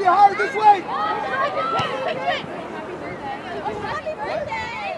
higher this way! Happy birthday!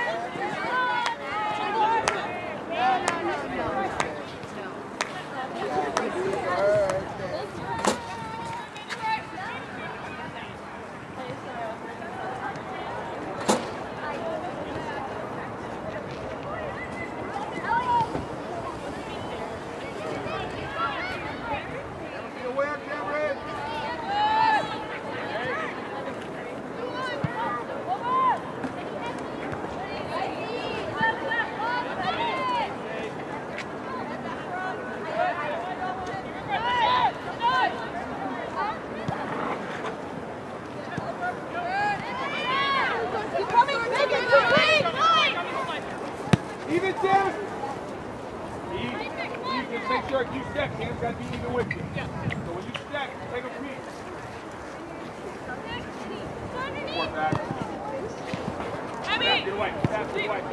Even Tim! Just make sure you step, Tim's got to be even with you. So when you step, take a peek. Forward back. Tap, get away. Tap, get away.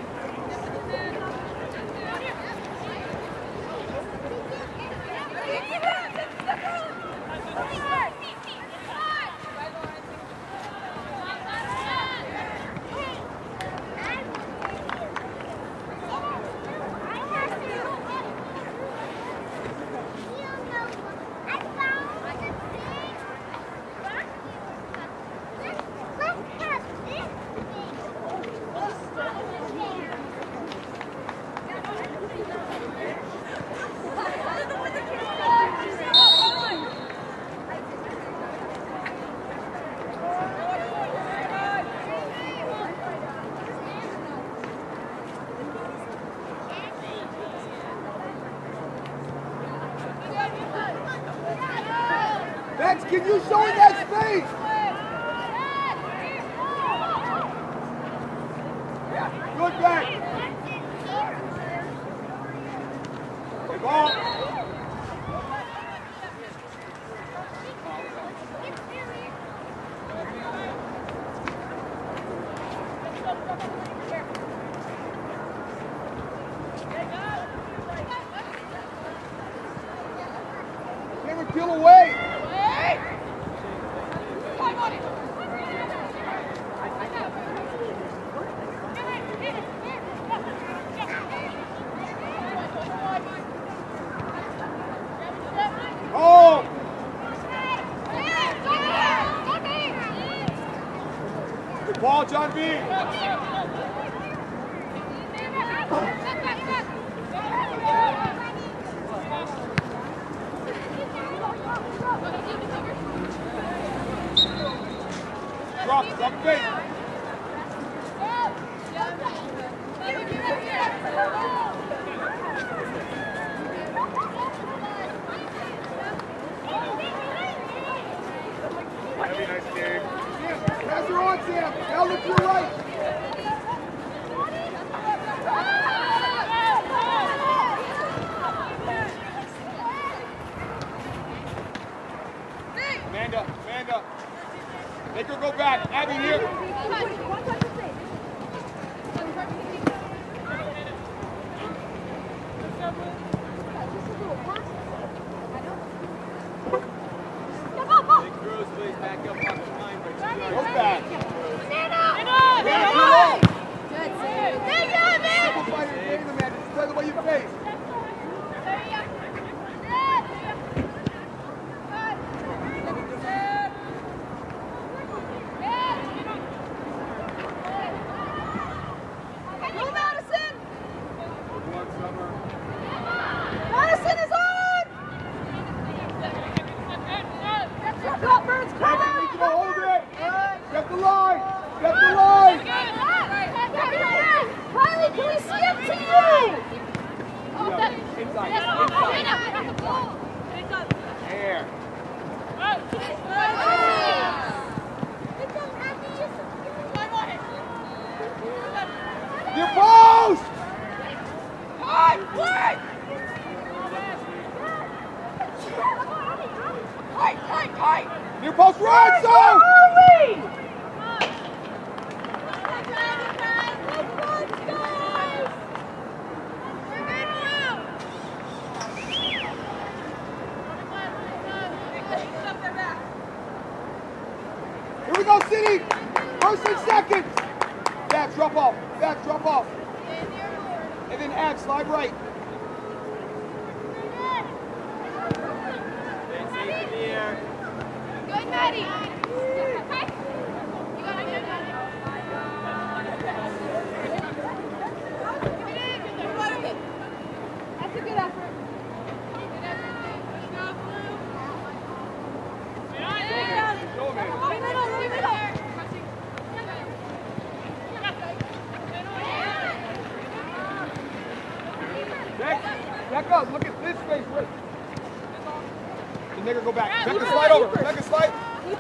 Max, can you show in that space? Good back. Good ball. Never peel away. Oh! Good ball, John B. Drop base. Very nice game. Pass her on, Sam. Now look to your right. Amanda. Make her go back. Abby here. Your post! Near post, right, so! to go, City. First and second. Back, drop off. Back, drop off. And then add, slide right. Good, Maddie. That's a good effort. Back up. Look at this space. Right. The nigger go back. Becca, slide over. Becca, slide.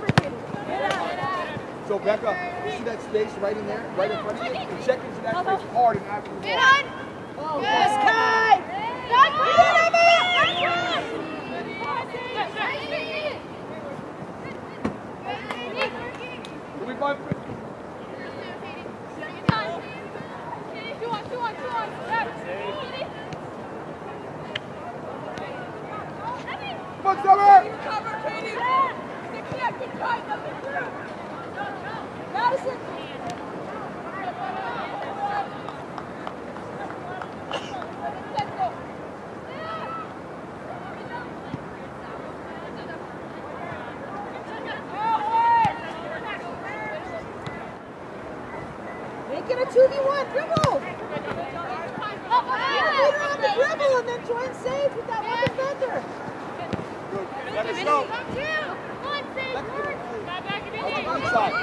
So back up. You see that space right in there, right in front of you? And check into that space hard and after the ball. Yes, Kai! Can we find? Two on. Come on, Summer! Cover, Katie! Stick to that, good try, nothing through! Madison! Make it a 2v1, dribble! Beat her on the dribble and then try and save with that one defender! Good. Let us go. Inside.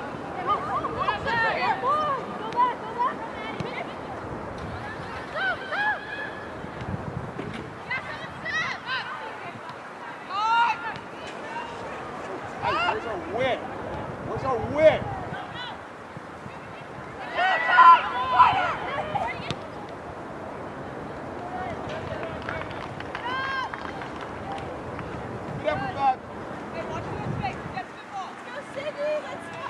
Hey, where's our win? Where's our win? Good effort, Matt. Hey, watch that space. That's good ball. Let's go, Siggy. Let's go.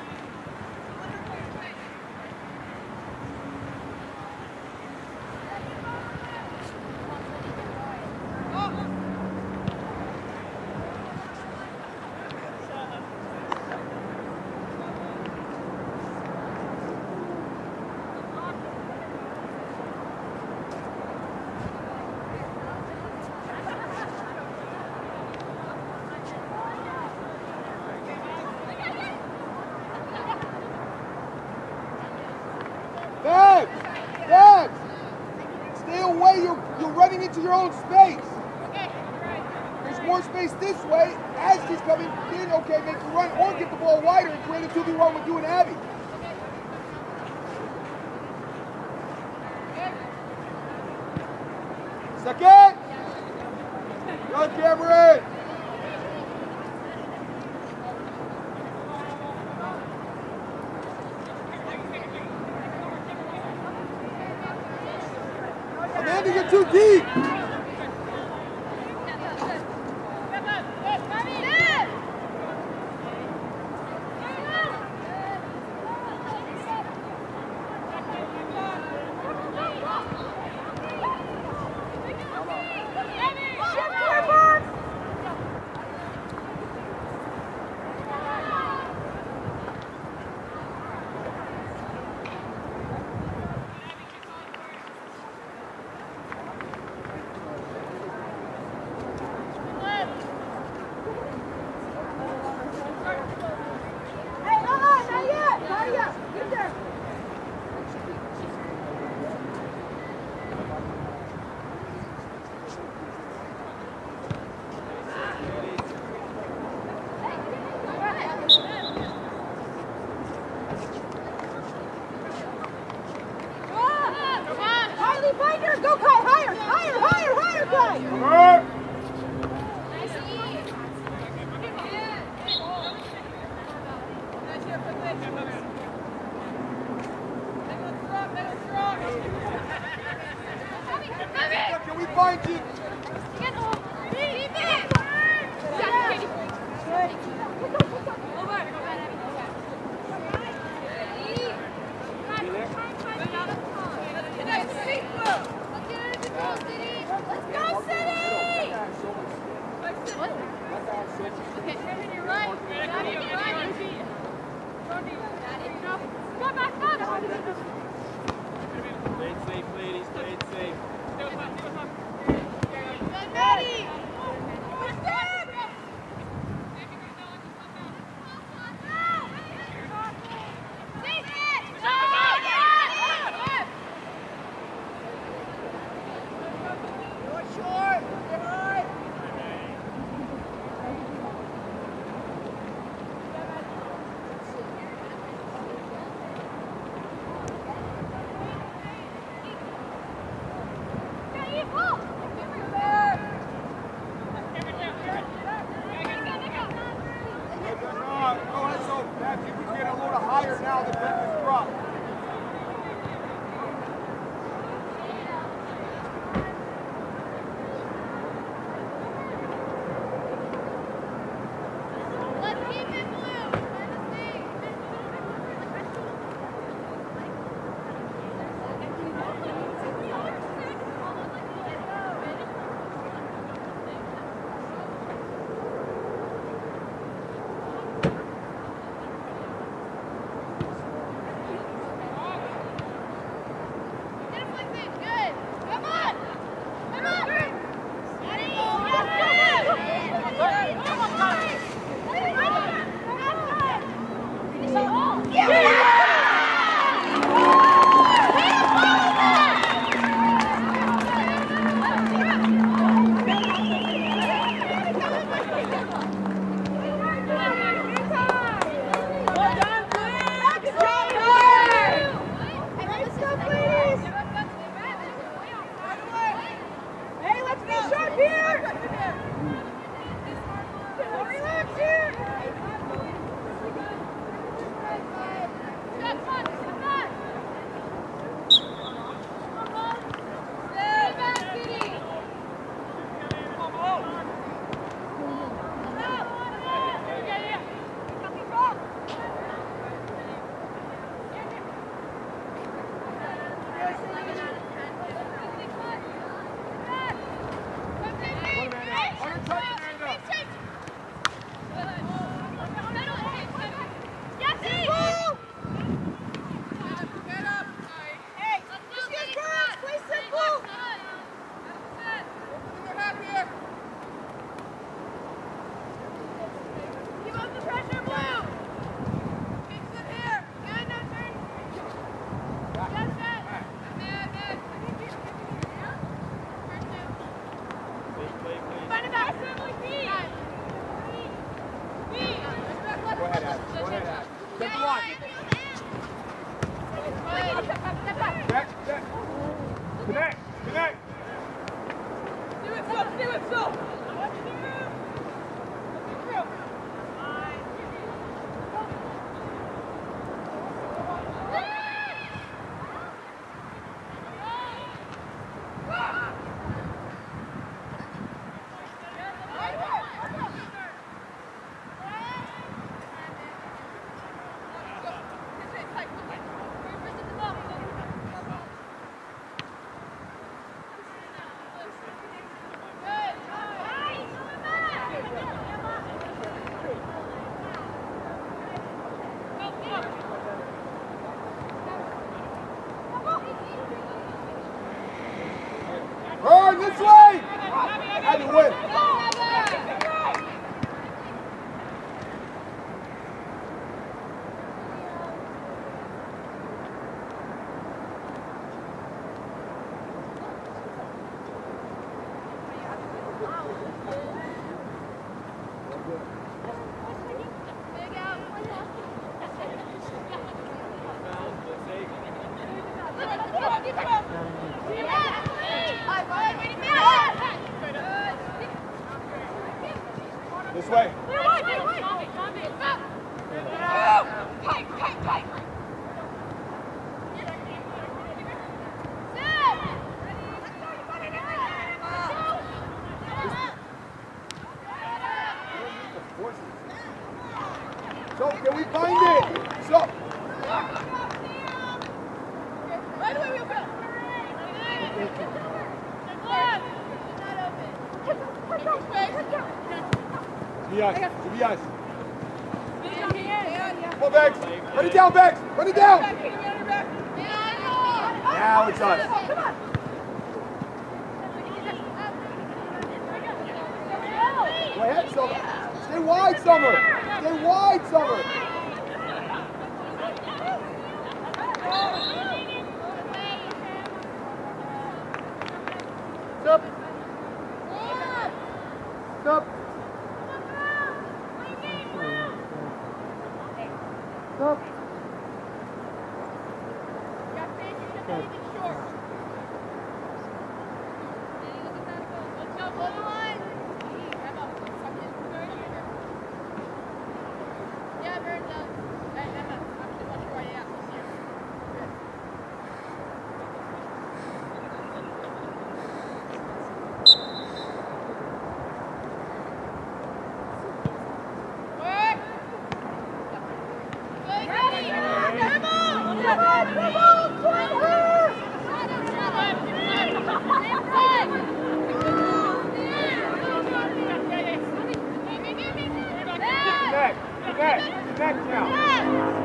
Dad! Stay away, you're running into your own space. There's more space this way. As she's coming in, okay, make the run or get the ball wider and create a 2v1 with you and Abby. Second! Go, Cameron! Amanda, you're too deep! Step the line. Back. Connect. Do it, Phil. Burn this way! Had to win. This way. So, can we find it? So. Right away, we'll go. To be honest. Come on, Bex. Run it down, Bex. Run it down. Now it's us. Go ahead, Summer. Stay wide, Summer. Stay wide, Summer. Stop. Stop. Stop. Connect now.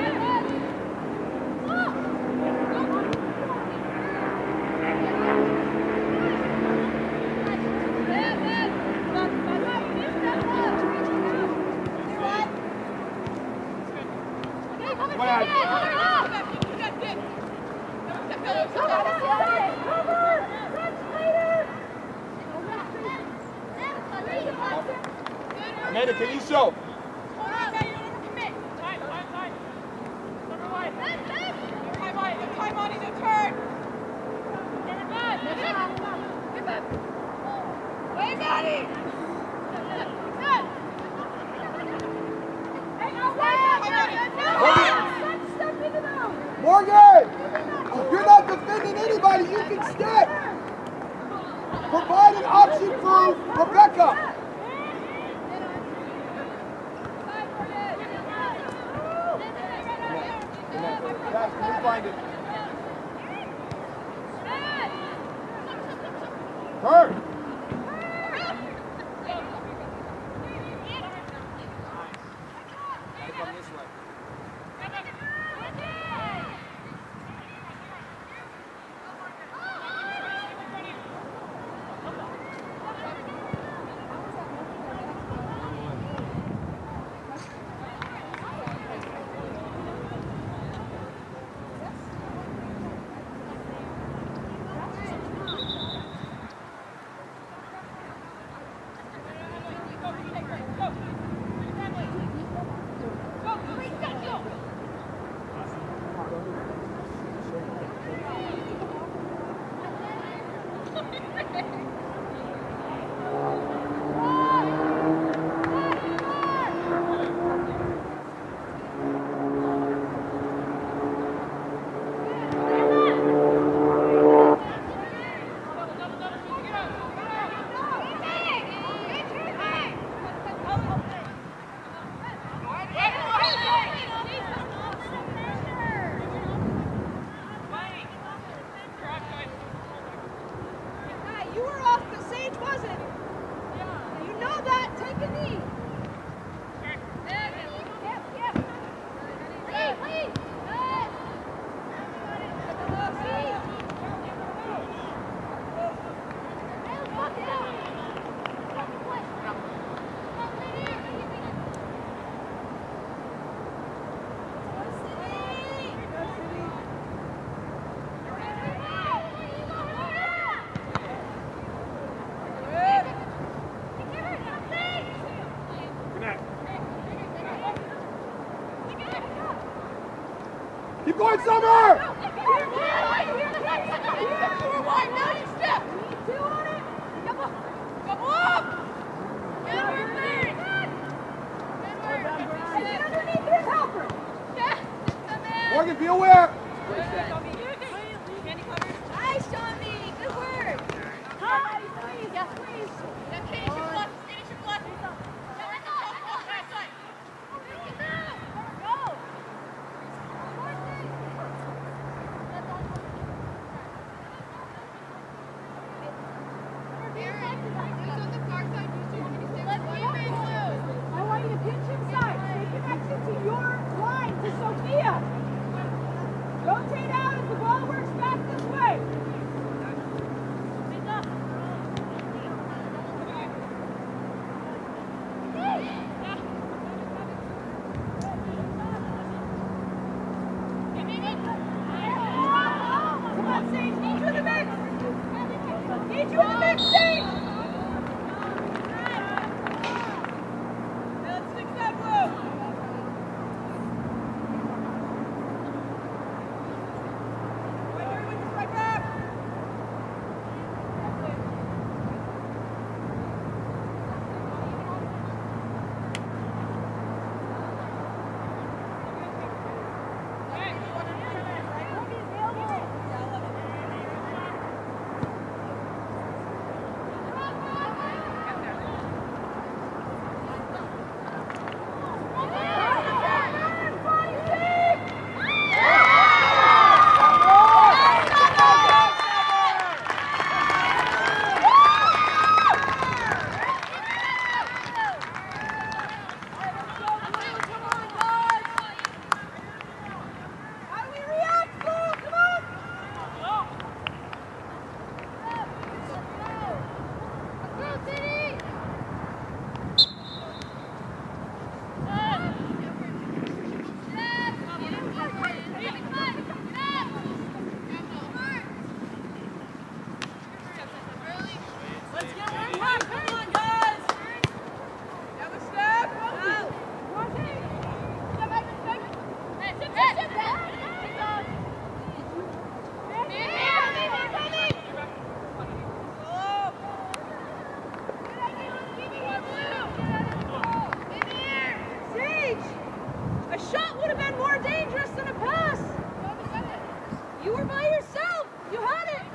Amanda, can you show? Time on is a turn. Way, Maddie. Morgan, if you're not defending anybody, you can step. Provide an option for Rebecca. Can you find it? Turn. Come this way. Keep going, Summer! Morgan, be aware! Nice, Johnny. Good work. Hi, please. Yes, please. Finish your block. Finish your block. Go. I want you to pinch inside. Stay connected to your line, to Sophia. Rotate out as the ball works back this way. Come on, Sage. Need you in the mix. Need you in the mix, Sage. Let's fix that move. Right back. A shot would have been more dangerous than a pass. You were by yourself. You had it.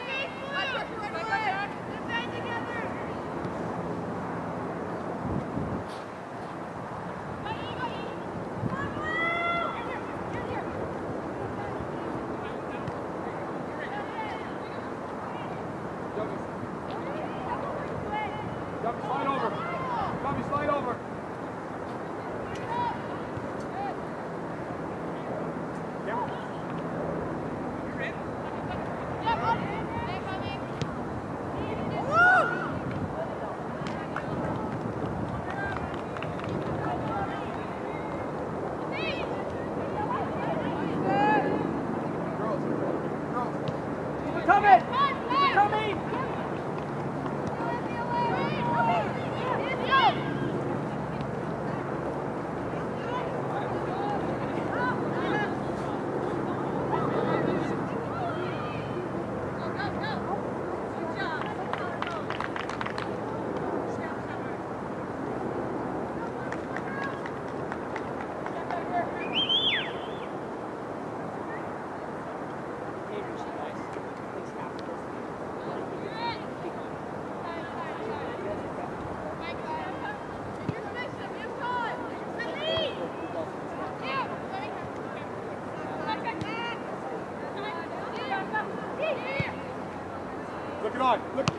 Gummy, slide over. Gummy, slide over. Look it on. Look.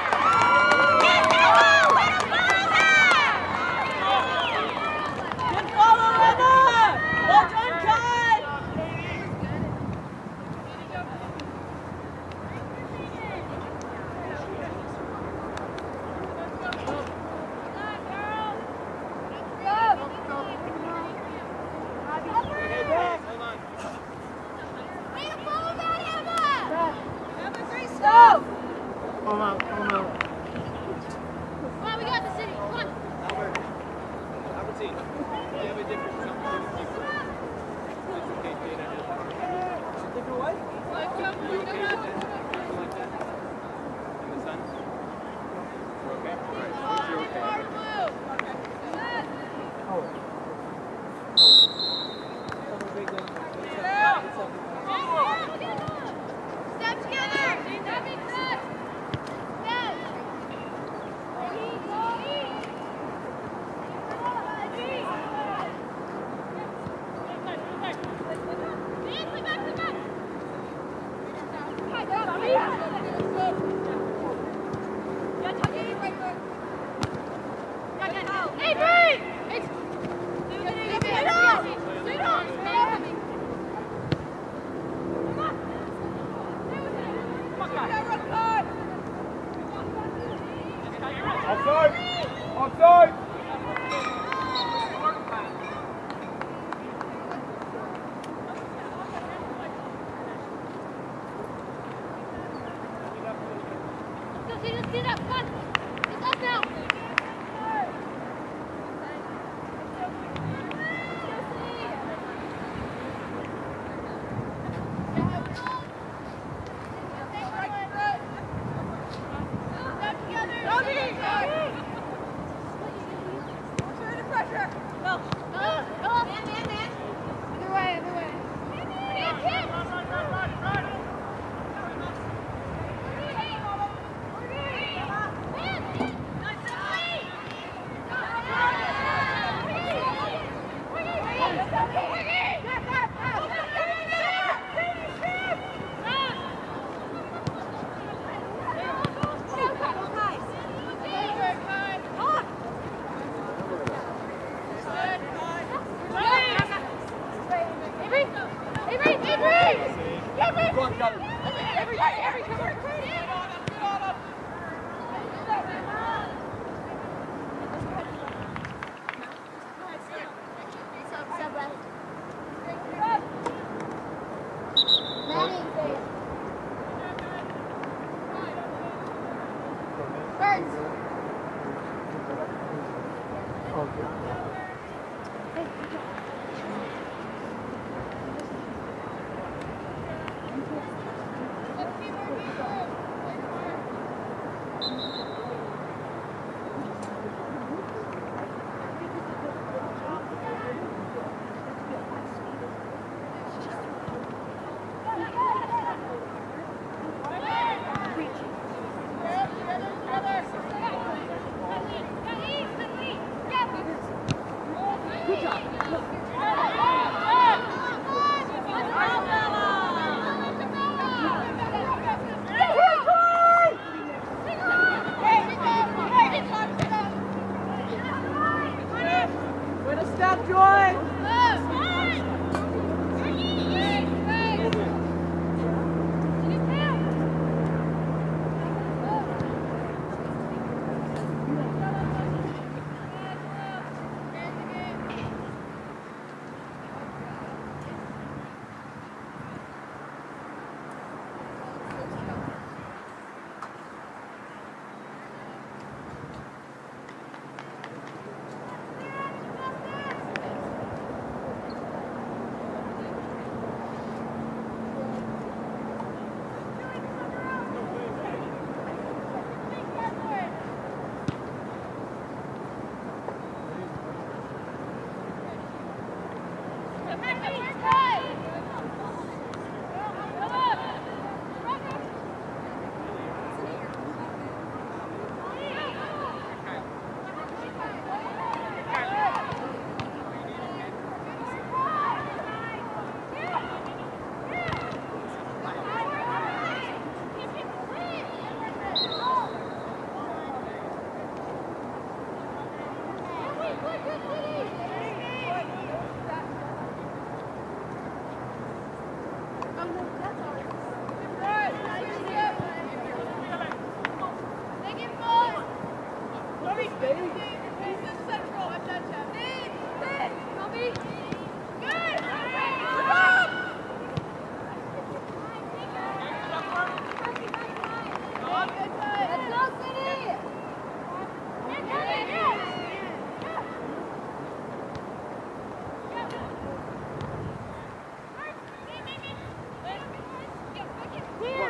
Good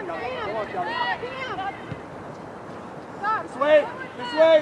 This way! This way!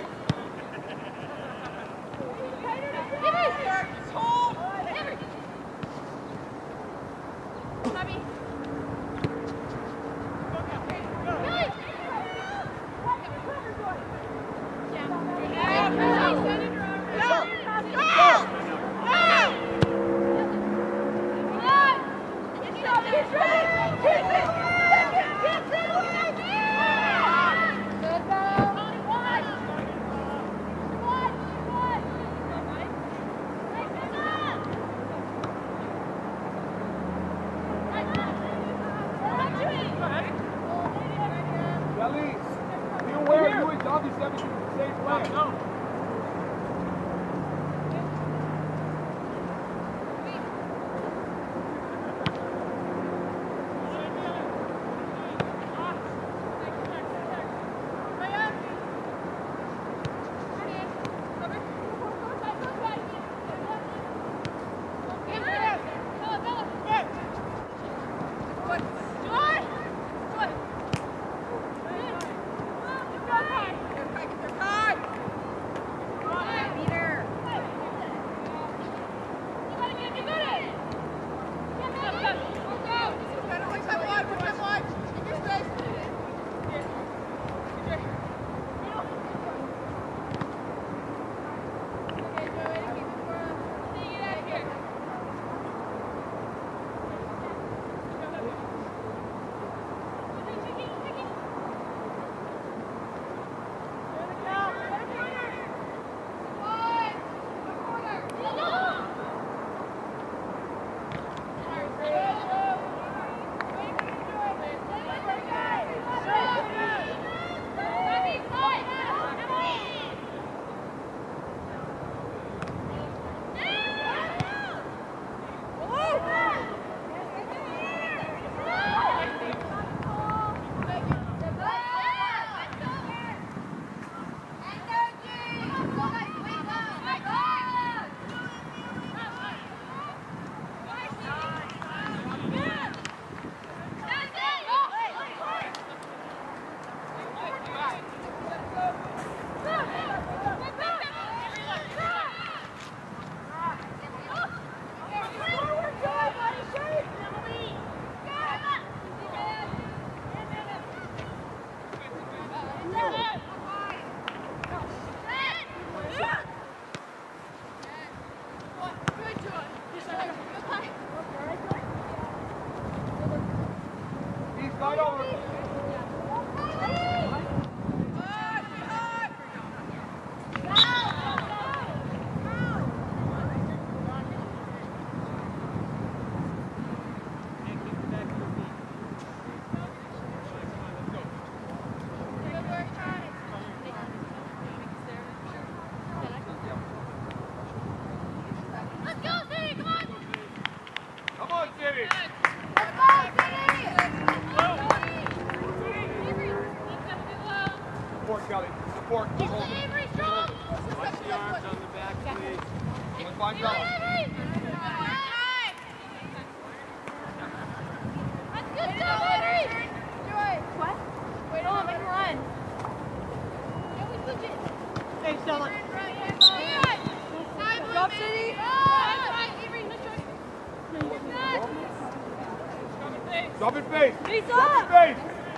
Drop it face! Face Drop up! it face!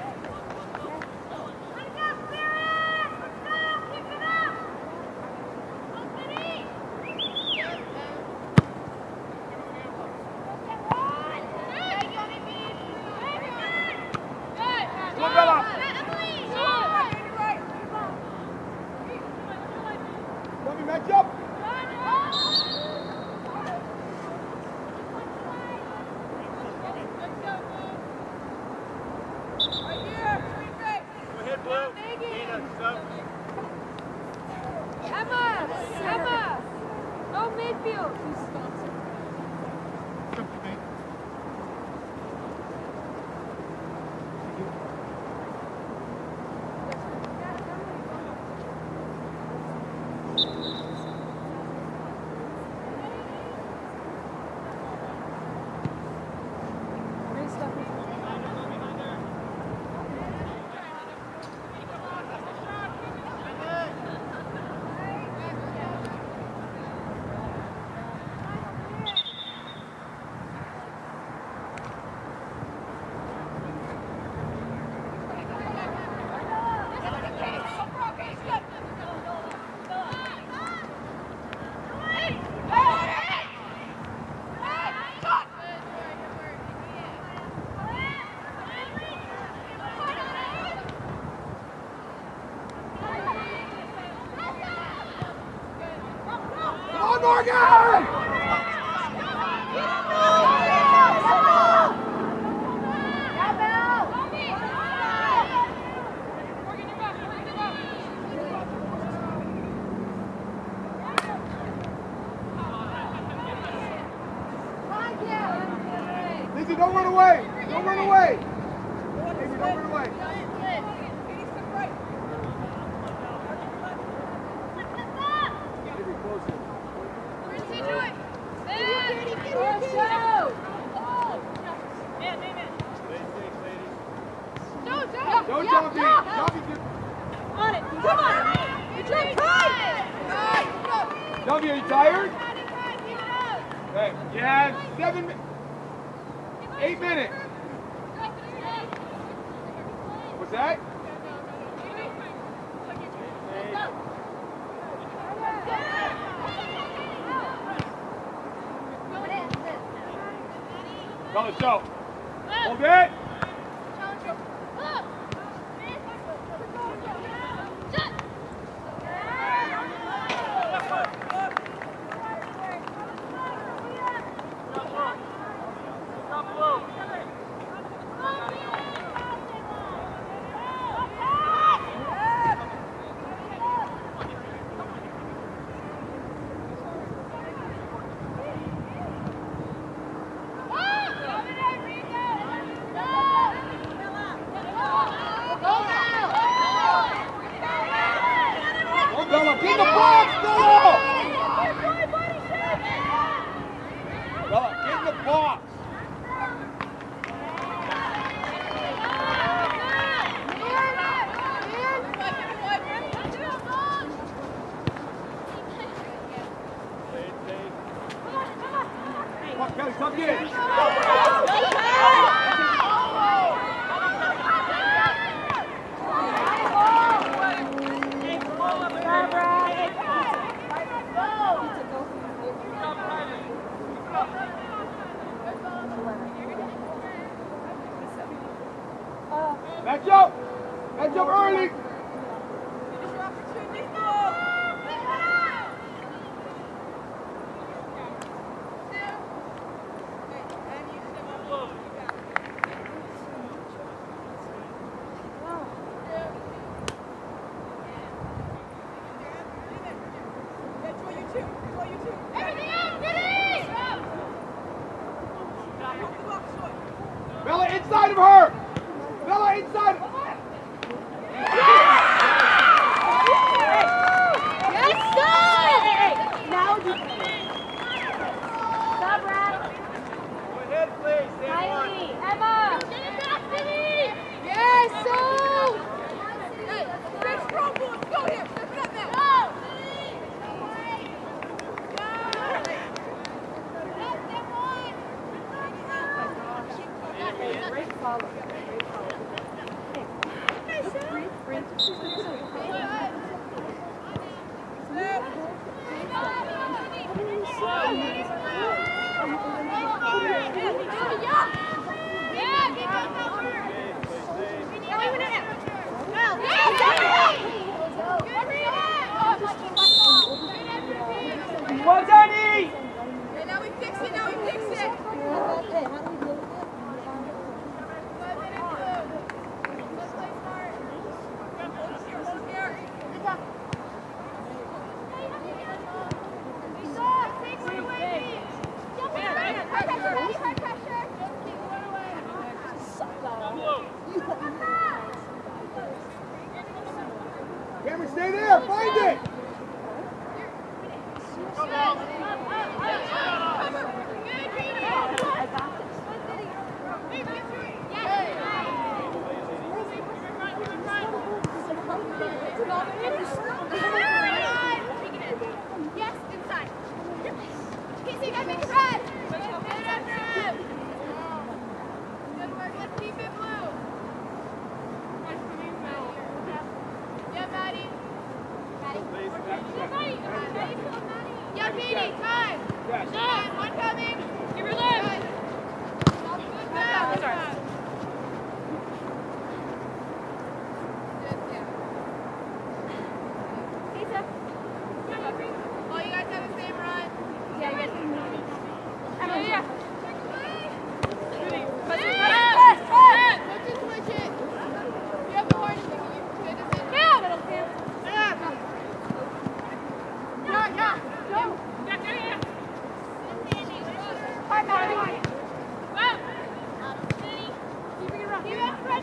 Match up! Emma! Go midfield! Morgan! Lizzie, don't run away! Don't run away! Lizzie, don't run away! Don't jump in! On it! Come on! You're tired! Jumpy, are you tired? Okay, you have 8 minutes. What's that? Go, let's go. Hold it. Bella, get in the box, Bella! Bella, get in the box! Come on, Kelly, come get it! Match up! Match up early! Bella, inside of her! Bella, inside! Yes, sir! Now you stop, Brad. Go ahead, please. Stand one. Emma! Yes, sir! Hey, big strong boys, go here. Step it up now. Great follow. Well done, E! Okay, now we fix it, now we fix it. Let's play smart. Hold here. Take one away. Hard pressure. Just keep one away. Cameron, stay there! Find it! Yes, inside. Casey, gotta make it red. Good work. Let's keep it blue. Yeah, Maddie. Maddie.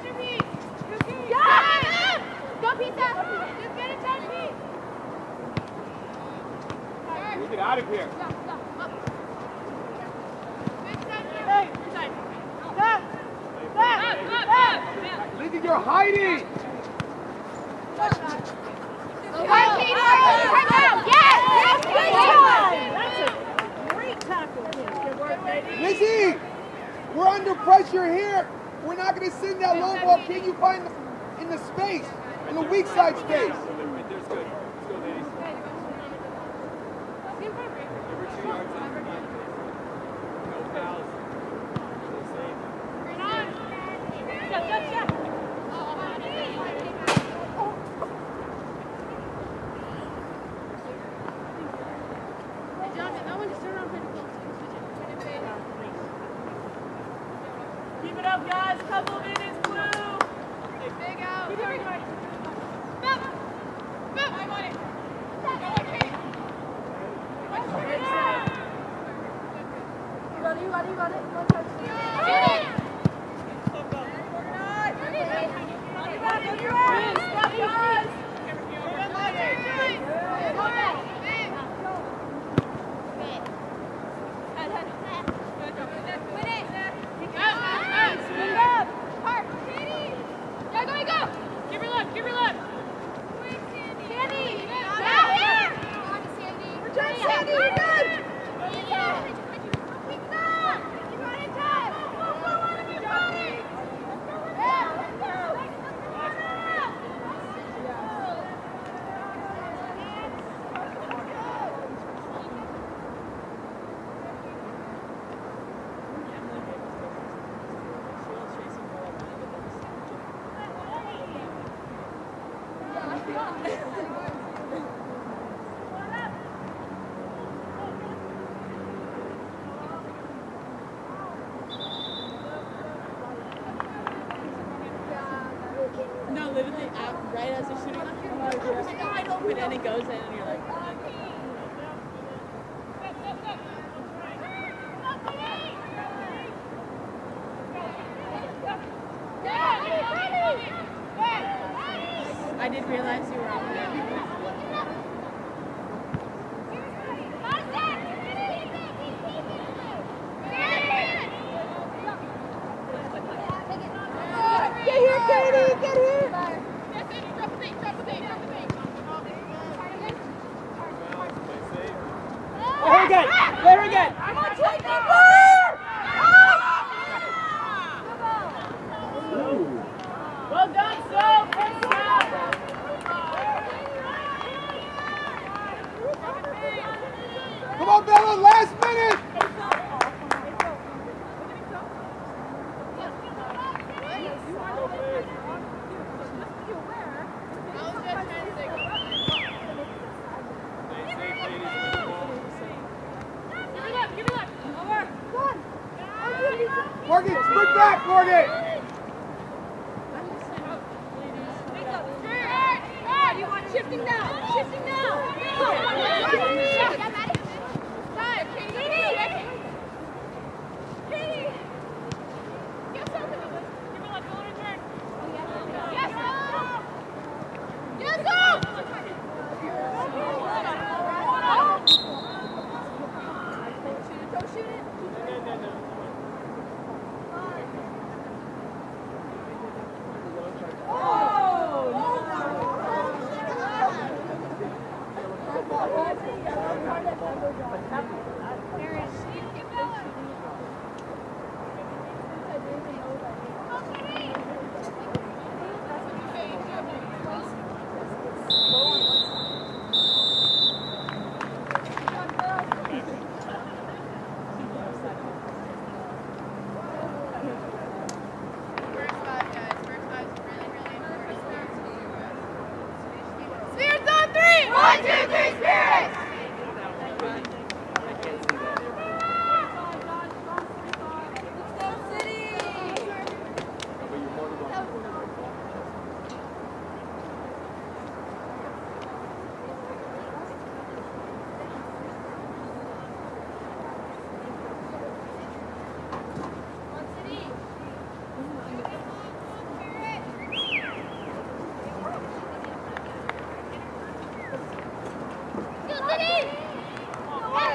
Go, Pizza! Just get it 10 feet! We'll get out of here. Lindsay, you're hiding! Lizzie, we're under pressure here. We're not going to send that long ball. Can you find in the space, in the weak side space? Right there's good. Let's go, ladies. Over 2 yards in. No fouls. Stay safe. Keep it up, guys. Couple minutes, Blue. Big out. Keep it right. I'm on it. You got it. No, literally, right as they're shooting, it's wide open and it goes in and you're like, I didn't realize you were on there. Get here, Katie! Get here! Play her again. I'm on 24! Well done, Sol! First half! Come on, Bella, last minute! Morgan, sprint back, Morgan! You want shifting now? Shifting now! Katie! Get something! Give me like a little turn. Yes, go! Yes, go! Don't shoot it.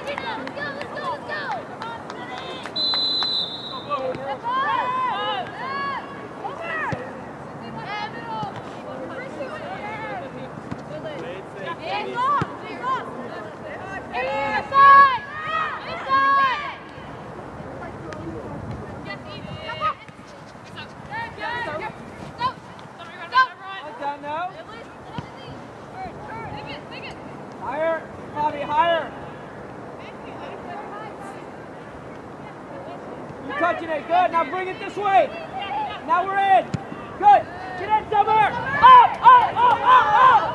Higher, Bobby, higher. You're touching it, good. Now bring it this way. Now we're in. Good. Get in, Summer. Up, up, up, up, up.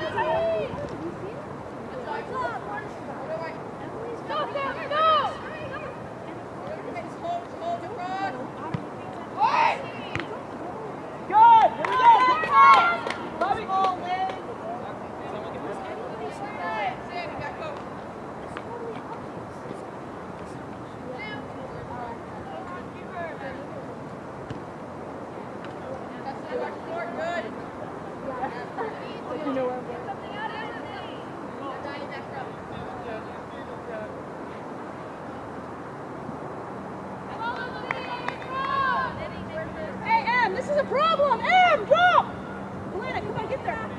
Good. Here we go. Bobby. Hey, Em, this is a problem. Em, drop. Elena, come on, get there.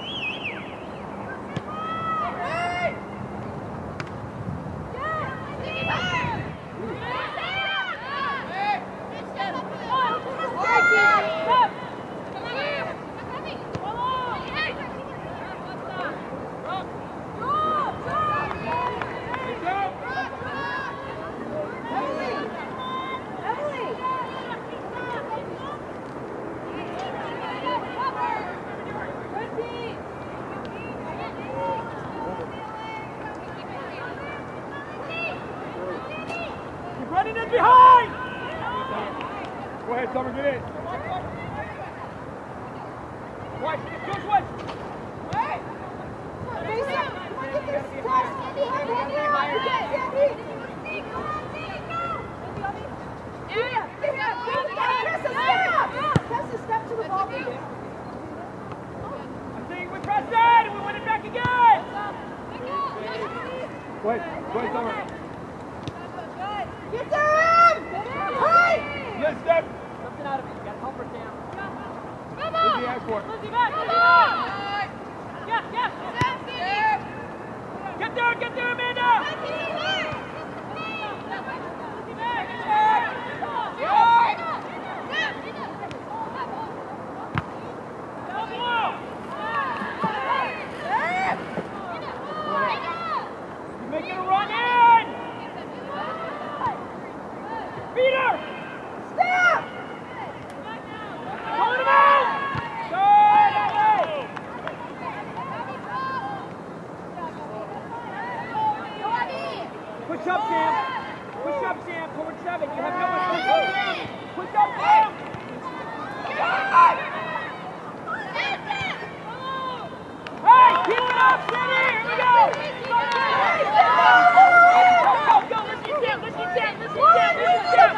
Running in behind! Go ahead, Summer, get in. Watch, just watch. Step to the ball. I'm saying we press that and we win it back again. Go ahead, Summer. Get there, Em! Hey! Yes, step. Something out of it. You gotta help her down. What's he ask for? Get there, Amanda! You're making a run in! Beat her! Step! Pulling him out! Good, Ellie! Push up, Sam. Push up, Sam. Forward 7. You have no one. Push up, Sam. Push up, Sam. Hey, keep it up, City. Here we go. Go. Let's get Sam. Let's get Sam. Let's get Sam.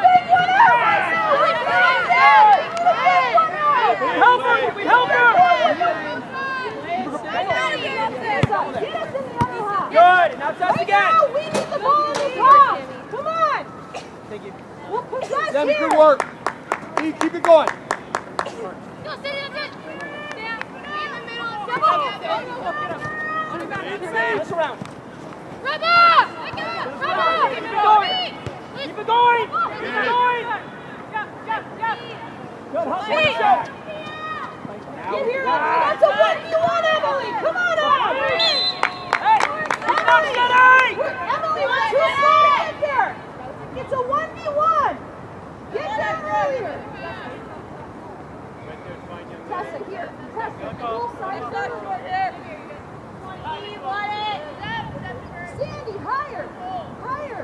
Help her. We help her. Good. Now it's us again. We need the ball in the top. Come on. Thank you. We'll possess Sam, here. good work. Keep it going. Go, City, that's it. Stand in the middle. It's around. Rubber! Rubber! Keep it going. Keep it going. Keep it going. Good. Help me. Get here. That's a 1v1, Emily. Come on, Emily. Hey, keep it up, City. Emily, we're too slow to get there. It's a 1v1. Get there earlier. Tessa, here. Tessa, full side. Sandy, higher. Higher.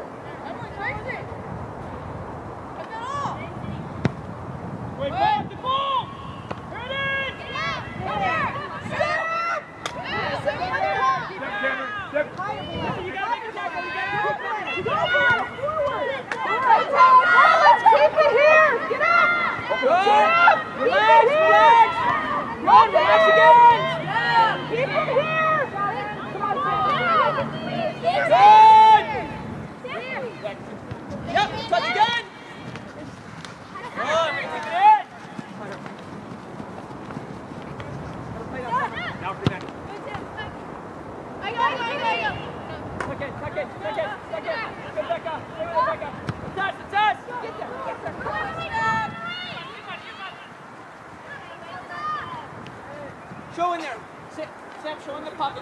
Wait, ball, the ball. Here it is. Step. Step, Cameron. Step. You gotta make a tackle. You gotta Go forward. Let's keep it here. Get up. Good. Relax. Good. Relax again. Keep it here. Come on, Sandy. Good. Second. Good, Becca. Stay with it, Becca. Attach. Get there. Show in there. Sam, show in the pocket.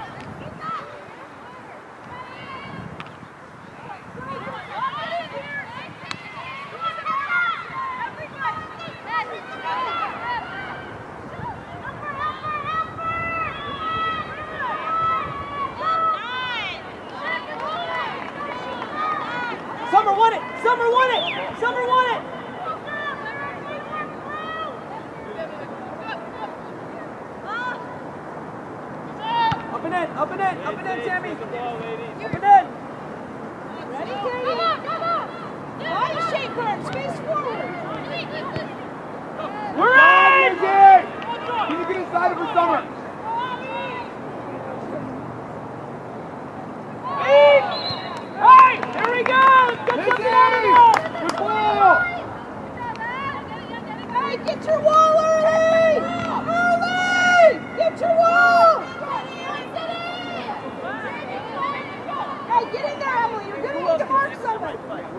Summer won it! Up and in, Tammy! Up and in! Ready, Katie? Come on! Body shape her, space forward! We're in! Can you get inside of her, Summer? Hey! Here we go! Let's get something out of it! Good ball! Hey, get your wall early! Get your wall! Hey, get in there, Emily. You're going to need to mark someone.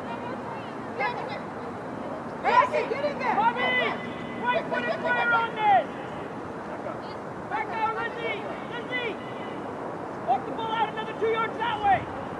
Hey, get in there. Bobby! Right foot and fire on this! Back down, Lizzie! Walk the ball out another 2 yards that way!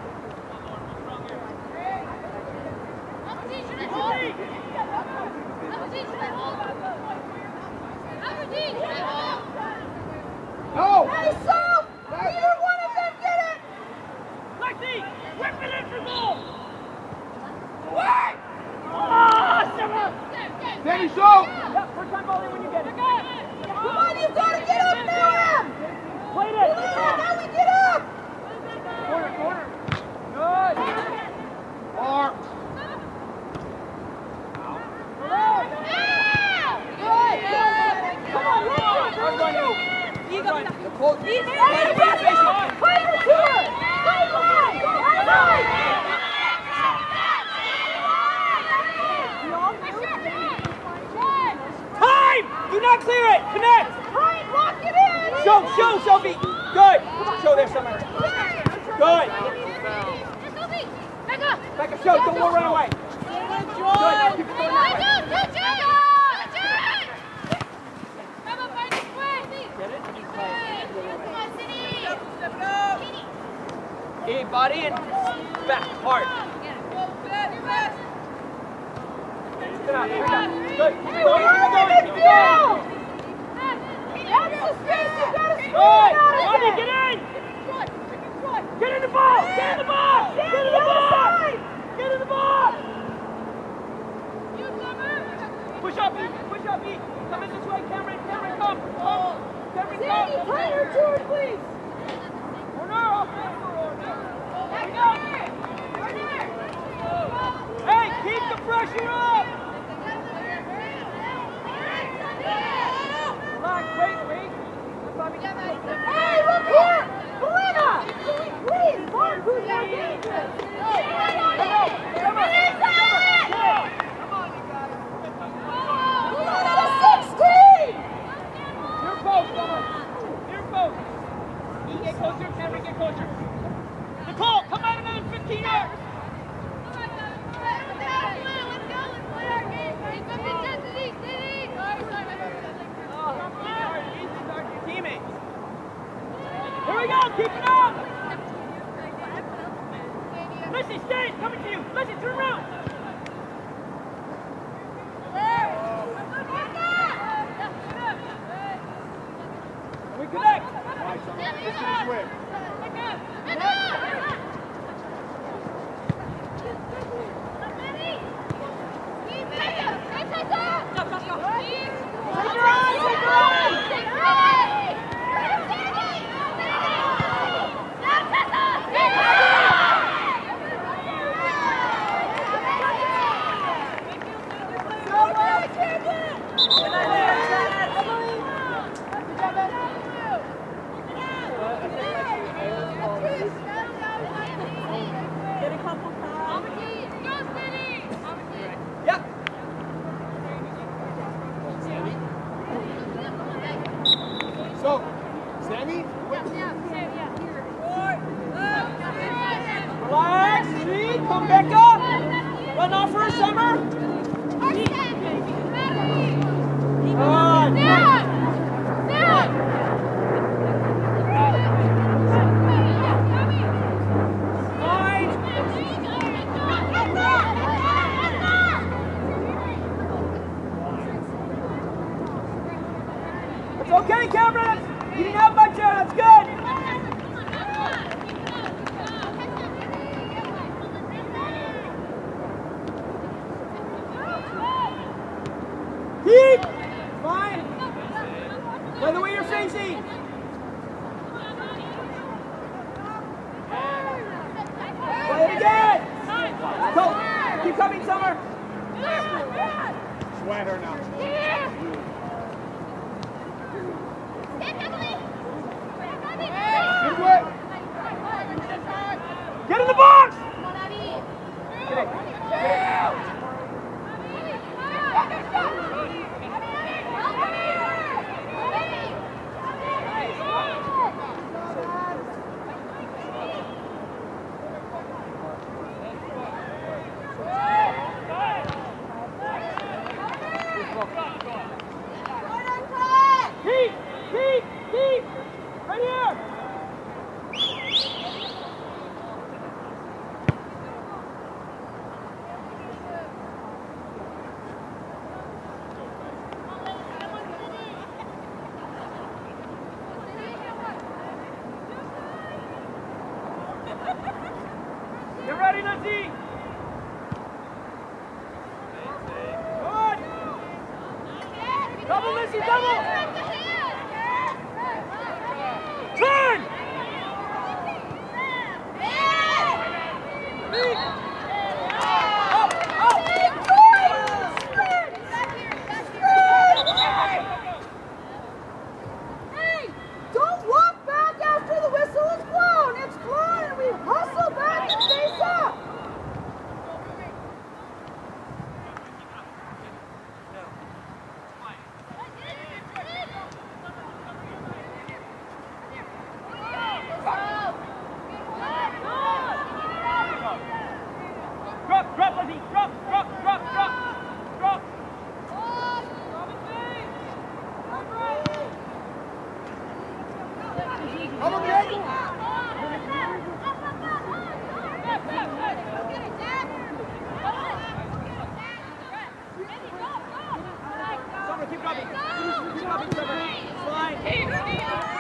No! Hey, Soph! Either one of them get it! Lexi! Whip it in for goal! What? Oh, Summer! Danny, show! Yep, first time ball in when you get it. Come on, you've got to get up now, Em! Played it! Now we get up! Corner. Good! Bar. Come on, let's go! You go. Play the tour! Stay line! Time! Do not clear it! Connect! Right, lock it in! Show, Sophie! Good! Show there, Summer. Good! Becca, show, don't go run away. Good, keep it going that way. Get it? Okay, body and back, hard. Good. Keep it going. That's the space you gotta squeeze Good! out of Body, there! get in! Get in the box! Get in the box! Get in the box! Get in the box! Push up, E! Come in this way, Cameron, come! Cameron, Sandy, come! play her to her, please! Hey, keep the pressure up! Relax, wait. Hey, look here! Belinda! Please, Mark, who's more dangerous? Belinda to 16! Your post, Summer. Your post. You get closer, Cameron, get closer. Nicole, come out another 15 yards. Teammates. Here we go, keep it up. Lissy, stay, coming to you. Lissy, turn around. We connect. So, Sammy? up, Becca! Run off for a summer! It's okay, Cameron! You didn't have much there, that's good! Keep! Fine! Play the way you're facing! Play it again! Go! Keep coming, Summer! Sweat her now. Good way. Get in the box! Keep! Keep! Keep! Right here! Get ready, Lizzie! Good! Double, Lizzie, double! Turn! Up, up! Hey, don't walk back after the whistle is blown. It's blown and we hustle back and face up. Drop, drop, Lizzie! Drop, drop, drop, drop! Drop! Come on, Jake. Summer, keep dropping! Keep dropping, Summer! It's fine!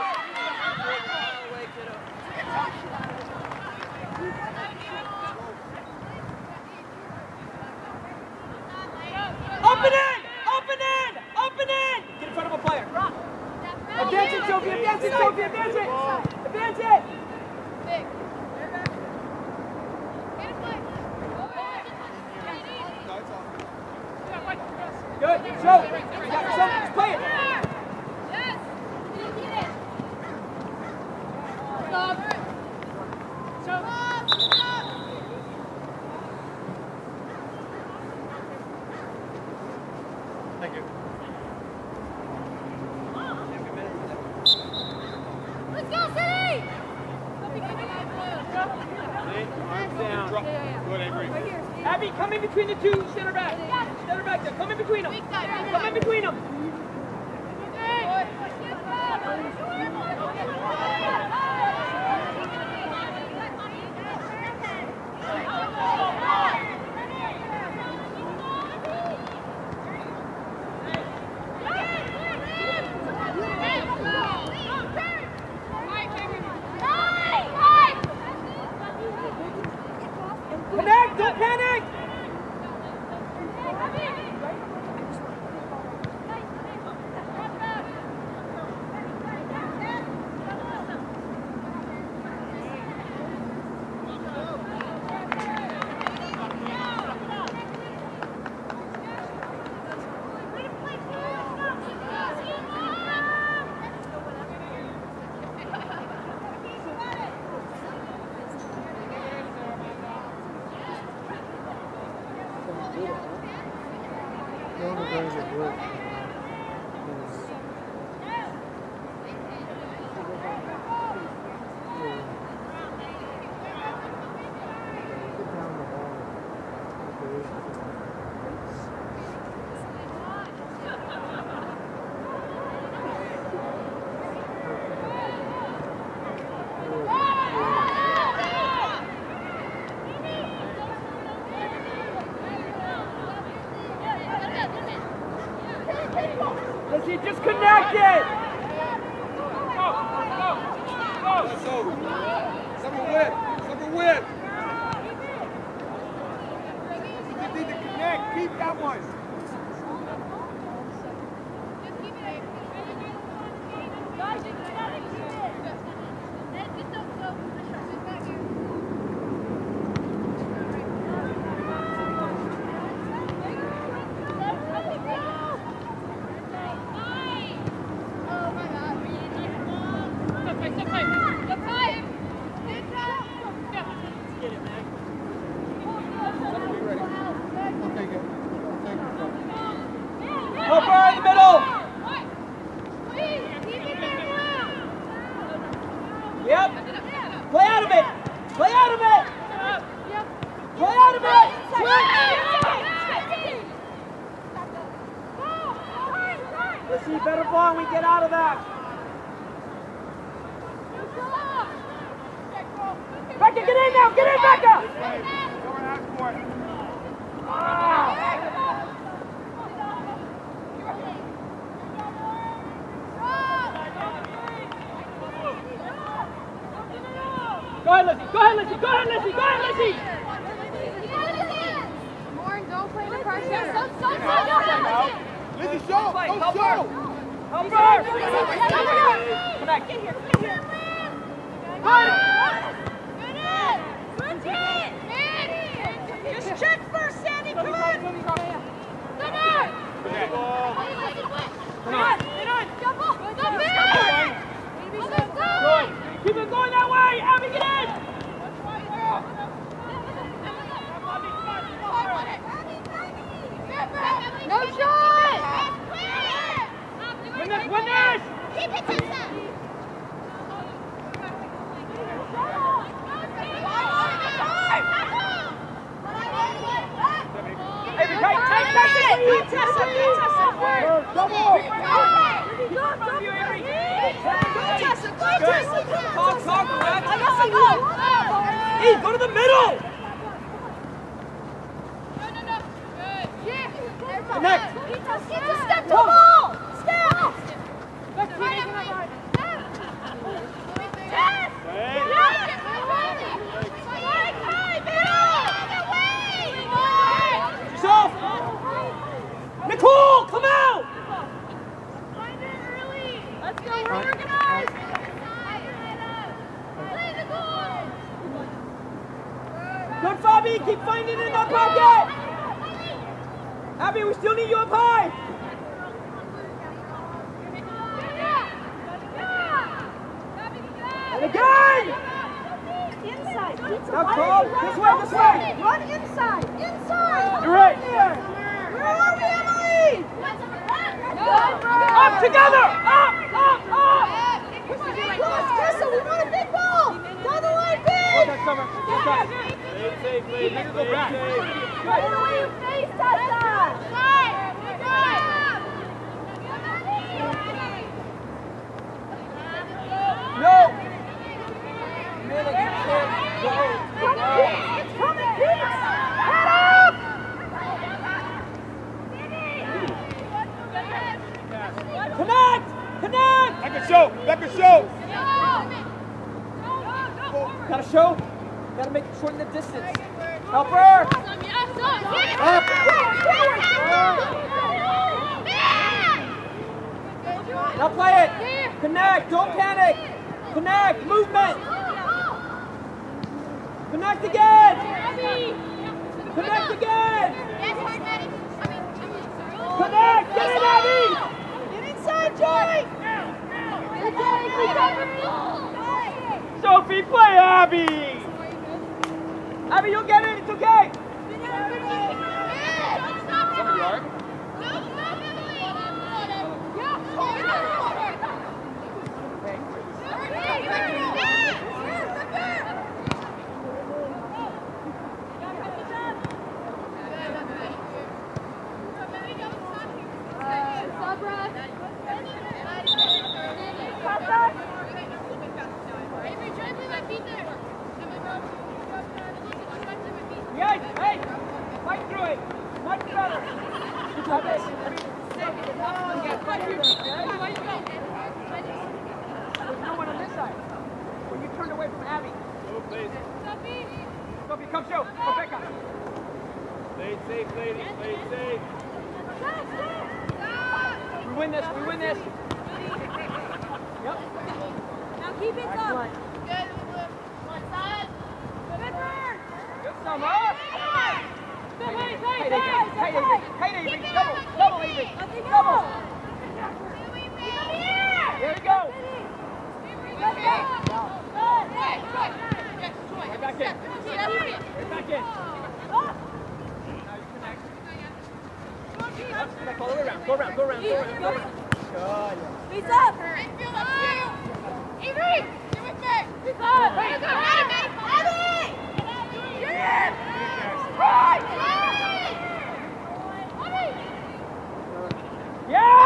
Up and in! Up and in! Up and in! Get in front of a player. Advance it, Sophie! Advance it, Sophie! Advance it! Advance it! Good. Show. You got yourself. Just play it. Thank you. Let's go, City! Arms down. Good, Avery. Abby, come in between the two center backs. Center back there. Come in between them. Come in between them. Connect, don't panic! One of the guys at work is You just connected! Let's go. Summer whip. Summer whip. You need to connect. Keep that one. Go to the middle! Connect! Step to the ball! Step! Yourself! Nicole, come out! Find it early! Let's go, we're organized! Play the goal! Good, Fabi, keep finding it in that pocket! Abby, we still need you up high! And again! Inside! Now, Cole, this way, this way! Run inside! Inside! You're right! Where are we, Emily? Up together! Up! Crystal, we want a big ball! Down the line, big! Okay, Summer. Okay. Make her go back. Right away, your face, Tessa! No! It's coming, Pete's! Head up! Connect! Connect! Back a show! Back a show! Gotta show. Gotta make shorten the distance. Help her! Up! Now play it! Connect! Don't panic! Connect! Movement! Connect again! Connect again! Connect! Get in, Abby! Get inside, Joy! Sophie, play Abby! Abby, you'll get it. It's okay. Yes, hey, fight through it. Much better. Good job, Defense up. Good, one side. Good burn. Good summer. Good, wait, Hey, wait, Avery. Double, Avery. Let me go. Double. Come here. There we go. Let's go. Right back in. Right back in. Oh. Now you connect. Let's connect all the way around. Go around. Good. Face up. Avery, get with me. Face up. Hey, Abby. Yes. Right. Yeah!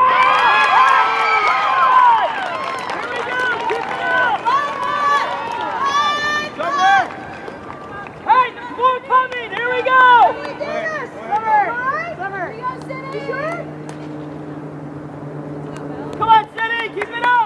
Here we go! Keep it up! Summer! Hey, the ball coming! Here we go! Summer. You sure? Come on, City! Keep it up!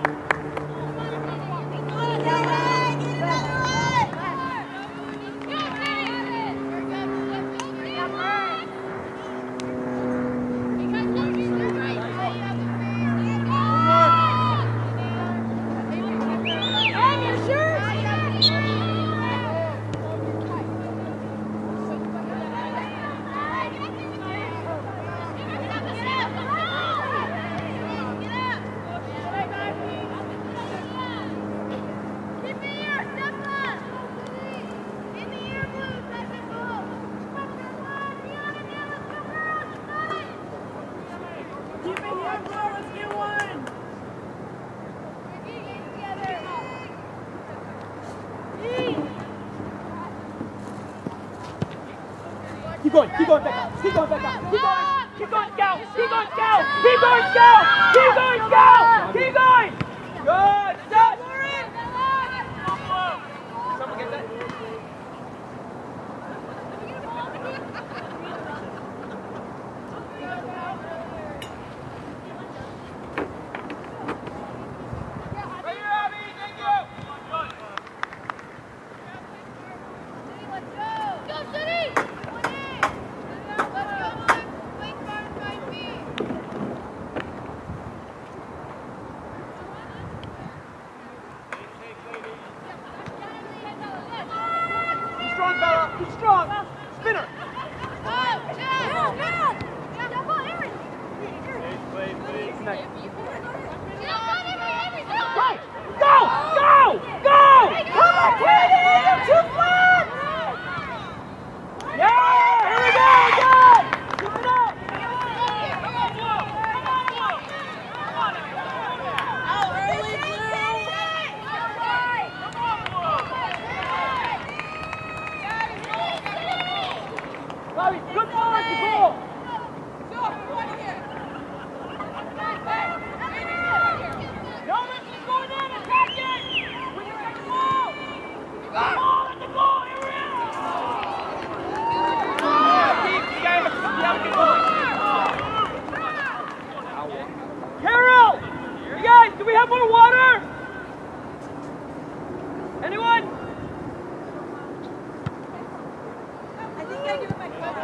Keep going, back up. Keep going, Go! Good! Set! Someone get that? Right here, Abby! Thank you! Go, City! Be strong! Spinner! Go! Come on, Katie! You're too flat! Yeah! Here we go! Good! Keep it up! Out early, Blue. Bobby, good ball at the goal! Nolan, she's going in! Attack it! When you get the ball! Ball at the goal! Here it is! Keep the Carol! You guys, do we have more water? Anyone? I think I do my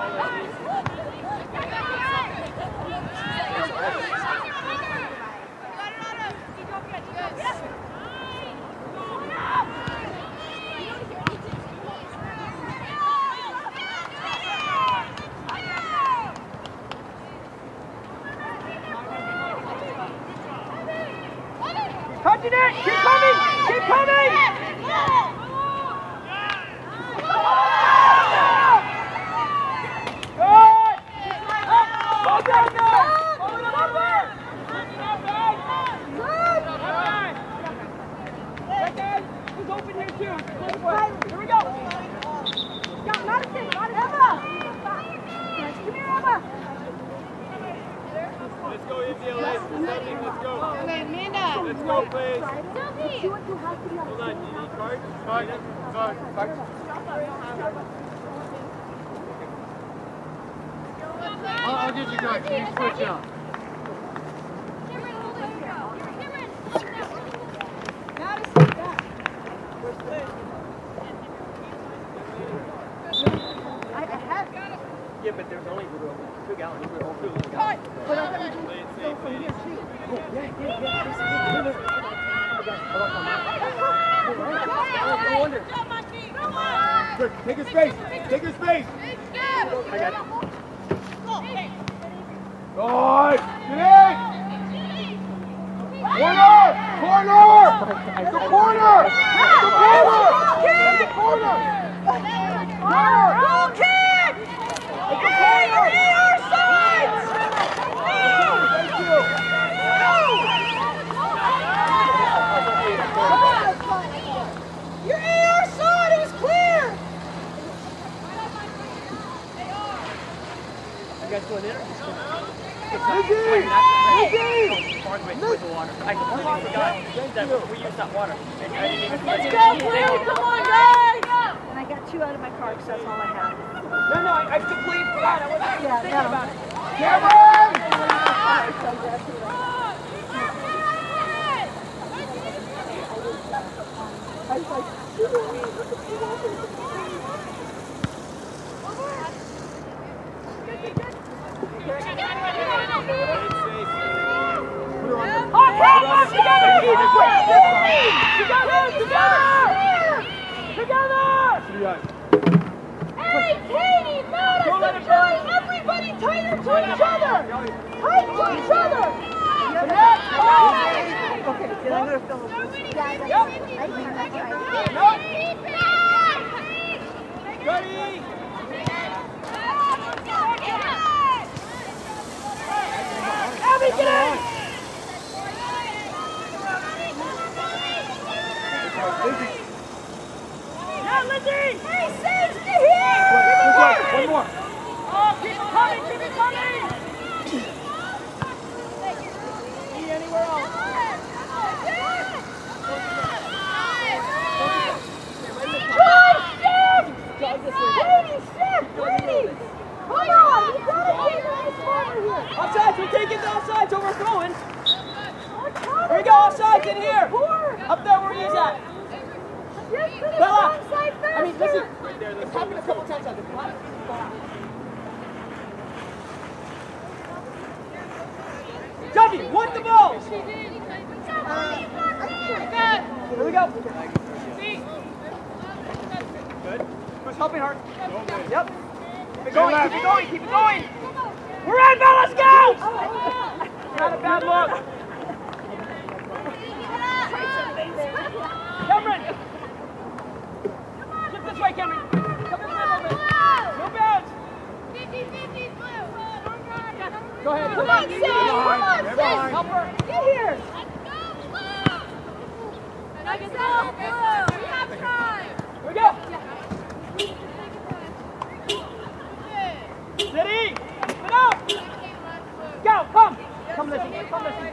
Touching it! Keep coming! Keep coming! Good! Ball down there! Ball over! Hey guys, who's open here too? Here we go! Got Madison! Emma! Come here, Emma! Let's go, India. Let's go. Amanda! Let's go, please. Hold on, do you need cards? Card. I'll get you guys. You switch up. Madison, back! I have. Yeah, but there's only 2 gallons. We're all 2 gallons. But I'm going to go from here too. Yeah. wonder. Good. Take your space. Take your space. I got it. Good. Get in. Corner. Corner. The corner. The corner. The corner. Roll kick! Hey, you're in our sides! Thank you. You're in our side! It was clear! You guys going in? Lizzie! I completely forgot that we used that water. I didn't even Let's go, Blue! Come on, guys! And I got 2 out of my car because that's all I have. No, I completely forgot. I wasn't even thinking about it. Cameron! Hey, Katie, Madison, Joey, everybody tighter to each other! Tight to each other! Okay, then I'm going to film it. Yeah, I think that's right. Abby, get in! Yeah, Lizzie! Hey, Sage, get here! One more. Oh, keep it coming! Keep it coming! See anywhere else? Offsides! We're taking the offsides, overthrowing! Here we go, offsides in here! Up there where he's at! Bella! I mean, listen, it's happened a couple times on the flat. Johnny, want the ball! Here we go. Good. Who's helping hard? Yep. Keep it going, keep it going, keep it going! We're in, Bella, let's go! Not a bad look. Cameron! Get this way, Cameron. Come in a little bit. No bounds. Go ahead. Come on, Sage! Come on, Sage! Help her. Get here! Let's go, Blue! We have time! Here we go. City! Keep it up! Go, come! Come, Lizzie. Come, Lizzie.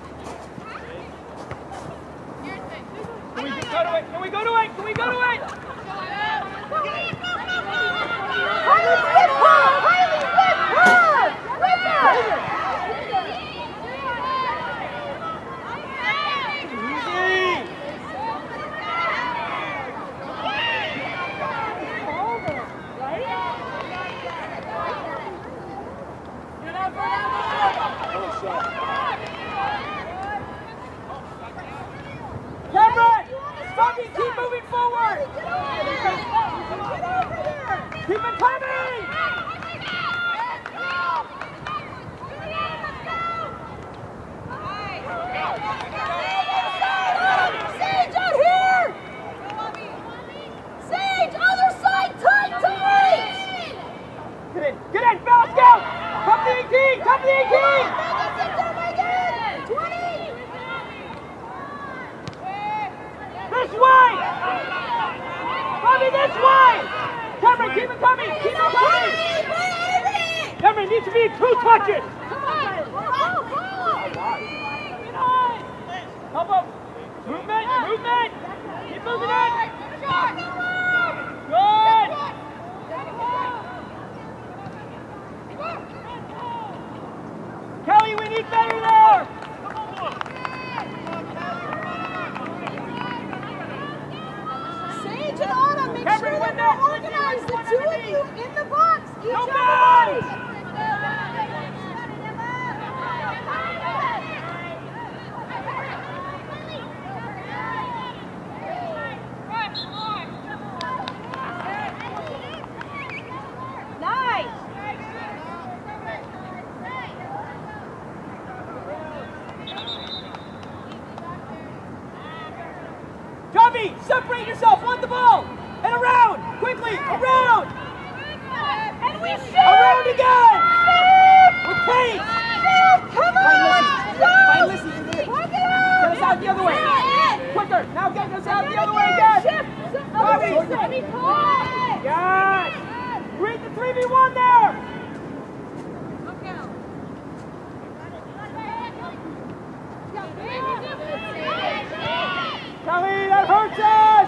Can we go to it? Can we go to it? Can we go to it? Harley, whip her! Harley, whip her! Whip her! Easy! Cameron! Bobby, keep moving forward! Keep it coming! Sage, out here! Sage, other side, tight, tight! Get in, fast, go! Come to the 18, come to the 18! This way! Bobby, this way! Cameron, keep it coming! Keep it coming! Cameron, needs to be 2 touches! Help him! Movement! Movement! Keep moving in! Good! Kelly, we need better there! Sage and Anna, make Cameron, sure win that that. we're organized. The 2 of you in the box. Each No other bounds! right. City, separate yourself, want the ball, and around, quickly, around. And we shoot! Around again! With pace! Come on! Fine, listen. Get us out the other way. Quicker, now get us out the other way again. Yes! Read the 3v1 there! Kelly, that hurts us!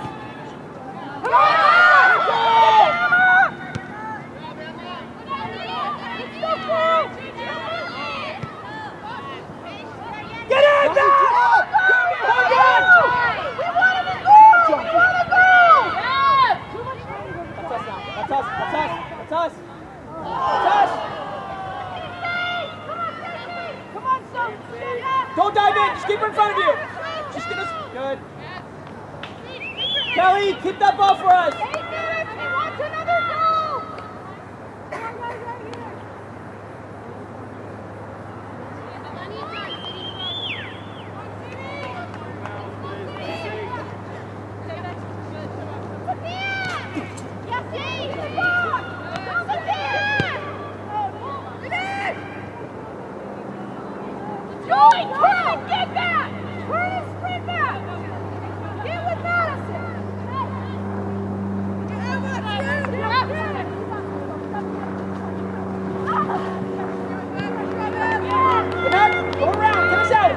Get in there! That's us. Come on, Sophie. Don't dive in. Just keep her in front of you. Just get us. Good. Kelly, keep that ball for us. Hey, Derek, he wants another goal. Come on, guys, right here. Joey, turn and get back! Turn and sprint back! Get with Madison! Go around. Get us out.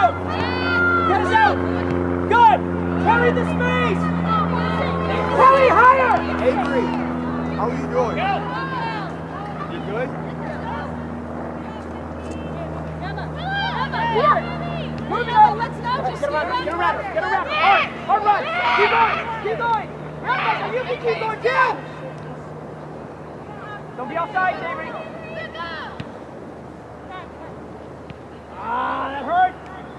Good. Carry the space. Kelly, higher. Avery, how are you doing? You good? Move it up. Let's not just get around her. Hard run. Keep going. You can keep going too. Don't be offside, Avery. That hurt.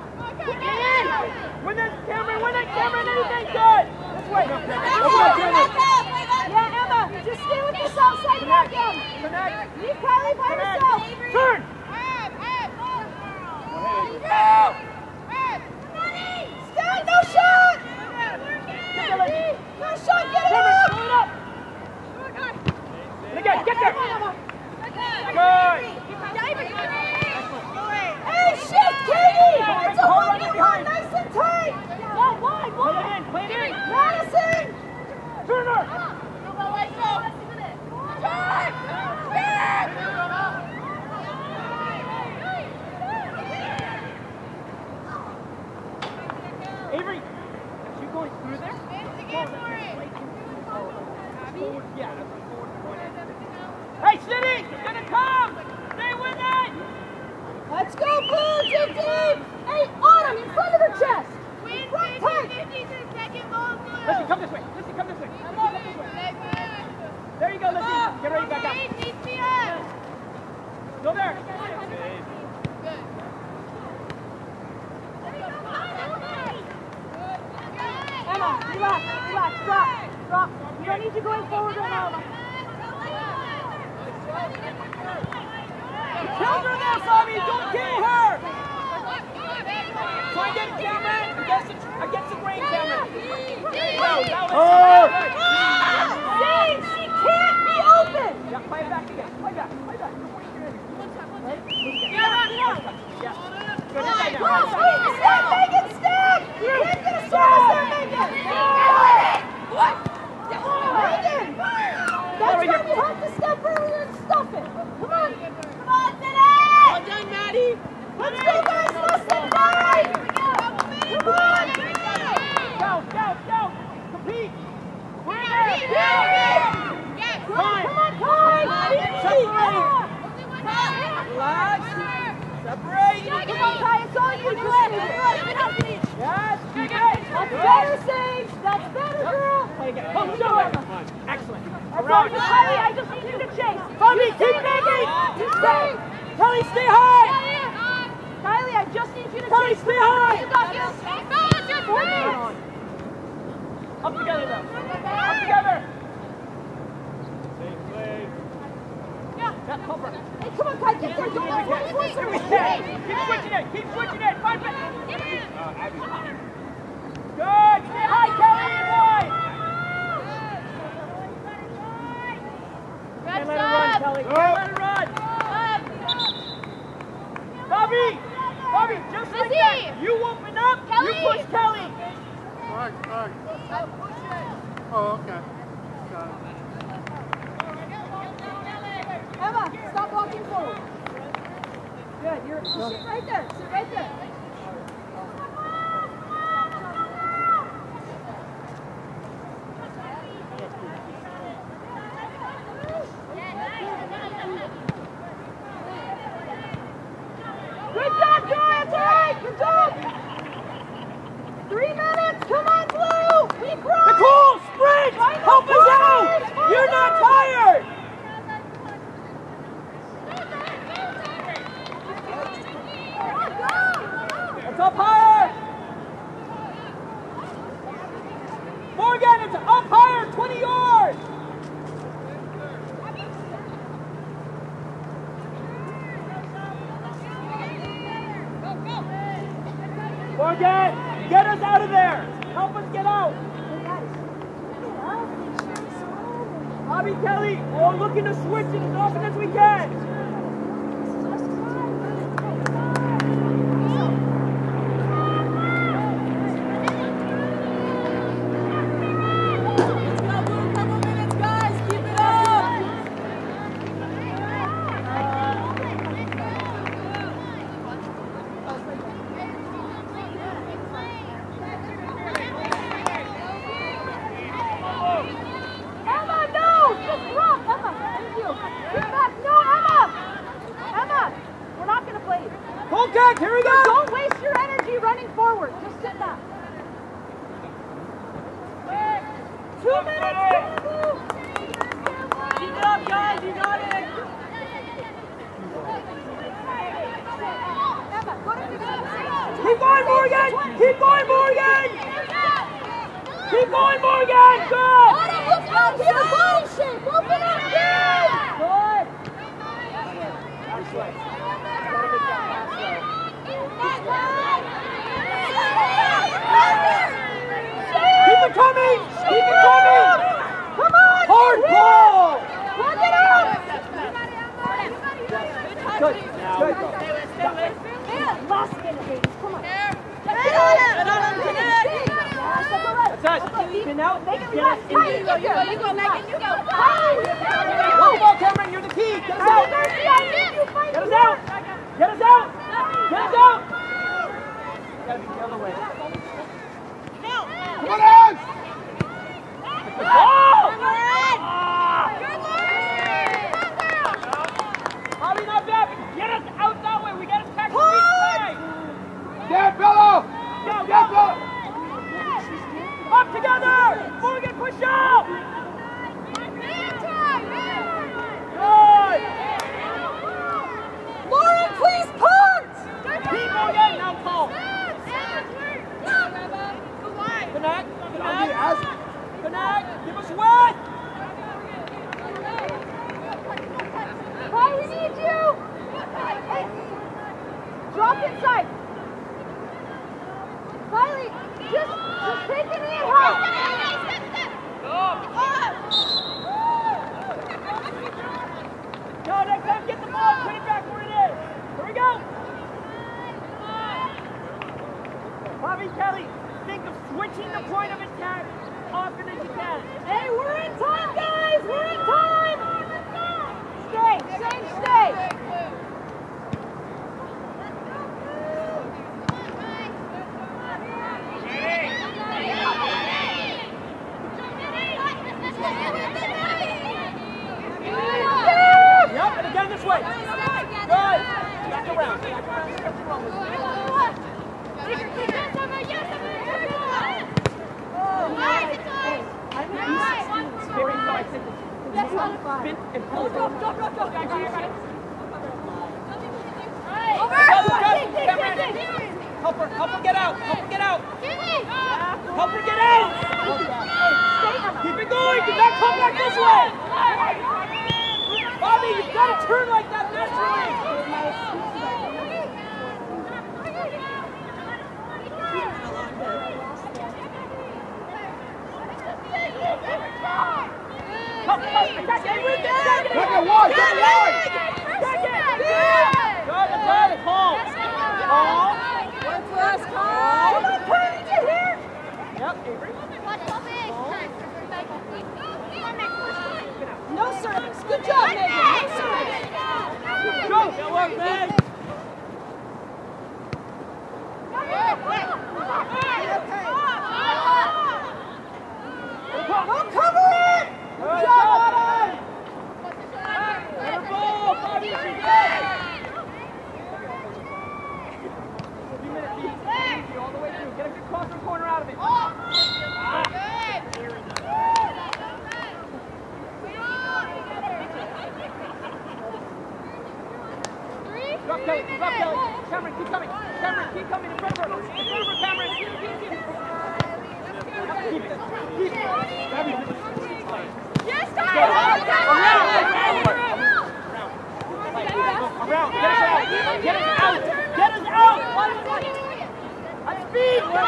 Win it, Cameron. Anything good. This way. Yeah, Emma, just stay with this outside backhand. Leave Kylie by herself. Turn. Stand, no shot! No shot, get it up! Again, get there. Good. Hey, shift, Katie! It's a one-on-one, nice and tight! Wide. Play it in. Madison! Turner. Avery, is she going through there? Yeah, that's forward going in. Hey, City, it's gonna come! Stay with it! Let's go, Blue, too deep! Hey, Autumn, in front of her chest! Front tight! Listen, come this way. There you go, Lizzie. Get ready, back up. Go there. Emma, relax, drop. You don't need you going forward right now, Emma. Kill her there, Fabi. Don't kill her. Try and get it, Cameron. Against the grain, Cameron. Zane, she can't be open! Yeah, play it back again. Play back. Yeah. Good inside now. Step, Megan, step! You can't get a service there, Megan! What? Megan! That's why you have to step earlier and stuff it. Come on, Denny! Well done, Maddie. Let's go, guys, less than 5! Come on! Go. Compete. Come on, Kai! Separate. Relax. Separate. Come on, Kai, it's all you, do it! Yes. That's better, Sage! That's better, girl! Play again. Come, show it. Excellent. That's all you, Kylie, I just need you to chase! Fabi, keep making. Kelly, stay high. Kylie, I just need you to Kelly, chase! stay high. Up together, though. Up together. Yeah, cover. Hey, come on, Kai, get there! Don't let 24 seconds! Keep switching it. 5 minutes. Good. Stay high, Kelly. push Kelly. All right. Oh, okay. Got it. Emma, stop walking forward. Good, you're sit right there. Sit right there. Good job, Joy. It's all right. Good job. 3 minutes. Come on, Blue. We cross. Nicole, sprint. Help us out. You're not tired. It's up higher. Morgan, it's up higher. 20 yards. Morgan, get us out of there. Help us get out. Bobby Kelly, we're looking to switch it as often as we can. Here we go! Don't waste your energy running forward. Just sit back. 2 minutes. Keep it up, guys. You got it. Emma, go to the Keep going, Morgan. Keep going, Morgan. Keep going, Morgan. Good. Let's go here. Body shape. Open up. Good. Nice way. Keep it coming! Keep it coming! Come on! Hard ball! Plug it out! Good. Good. Man, last minute, babies. Come on. That's us. Spin out. Make it Get relax. us Right, in. you go, Megan, you go. One ball, Cameron. You're the key. Get us out. Get us out. Get us out. Get us out. Gotta be the other way. Come on, Ed! Bobby, not bad, but get us out that way. We gotta tackle the side. Get Bello! Go, Get go. Bello! Up together. Morgan, push up. Good. Lauren, please punt! Keep Morgan. Now Paul. Connect. Connect. Give us wet. Hi, we need you! Hey, drop inside. Riley, just take it in. No, next time get the ball, put it back where it is. Here we go. Bobby Kelly, think of switching the point of attack as often as you can. Hey, we're in time, guys! We're in time! Stay. Yep, and again this way. Good. Back around. Spin and pull it down. Help her get out. Help her get out. Keep it going. Do not come back this way. Bobby, you've got to turn like that naturally. Second one! Good, Paul. Paul. Come on,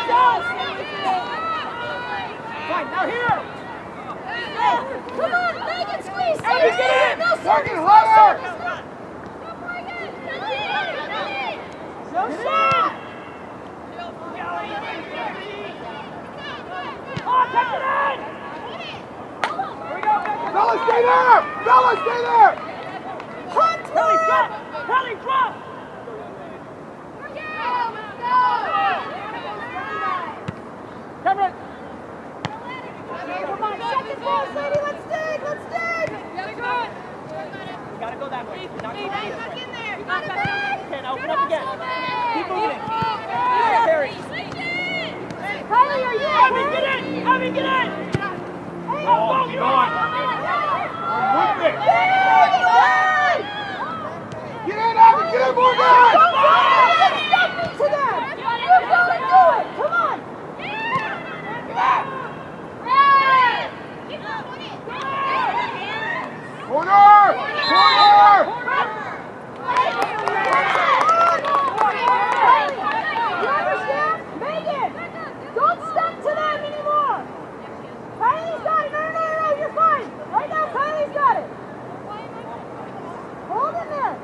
Fine, now here! Come on, Megan, squeeze! Abby, get in! No, Working higher! No shot! Oh, take it in! Here we go, Becca! Bella, stay there! Bella, stay there! Kelly, drop! Kelly, drop! Cameron! Come on, second ball, lady, let's dig! We gotta go that way. You're not going this way. Okay, now open up again. Keep moving. Yeah, Harry. Kylie, are you Abby, get in! Abby, get in! Hey, Oh, keep going. With it! Hey! Get in, Abby! Get in, more guys! Don't step into them! You're gonna do it! Come on! Corner! Corner! You understand? Megan! Don't step to them anymore! Kylie's got it! No, you're fine! Right now, Kylie's got it! Hold in there!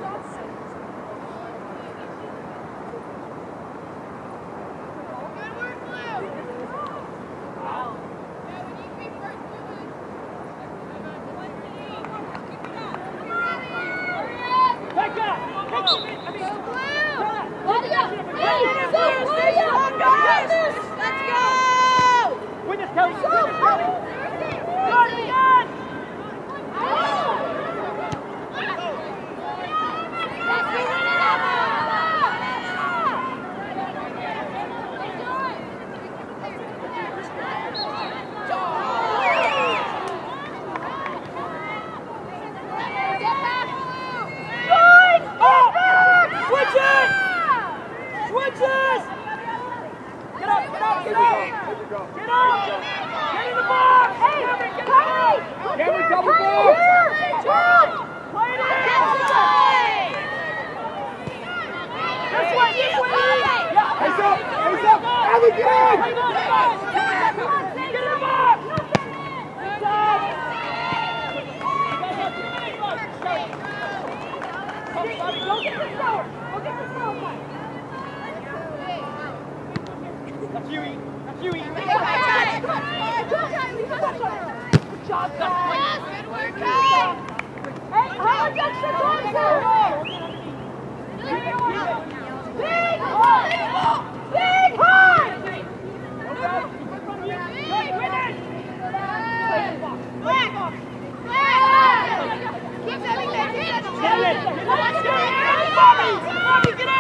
Get in!